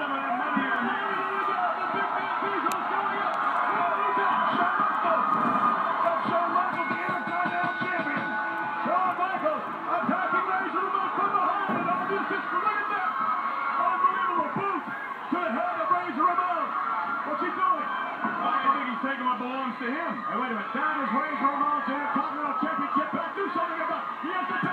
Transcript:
some of that money in the hand. The big man Diesel's going up. Who's that? Shawn Michaels. That's Shawn Michaels, the Intercontinental Champion. Shawn Michaels attacking Razor Ramon from behind. And all this is, look at that. Unbelievable boot to the head of Razor Ramon. What's he doing? I think he's taking what belongs to him. Hey, wait a minute. That is Razor Ramon's Intercontinental Championship. Back, do something about it. He has to